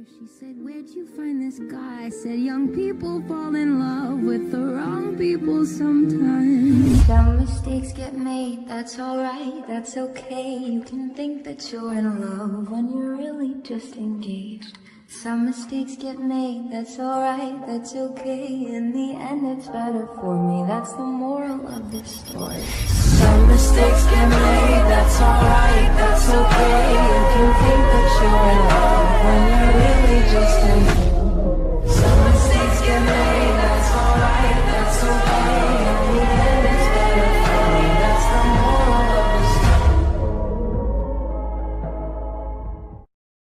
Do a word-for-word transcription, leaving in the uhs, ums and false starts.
She said, where'd you find this guy? I said, young people fall in love with the wrong people sometimes. Some mistakes get made, that's alright, that's okay. You can think that you're in love when you're really just engaged. Some mistakes get made, that's alright, that's okay. In the end it's better for me, that's the moral of this story. Some mistakes get made, that's alright, that's okay. You can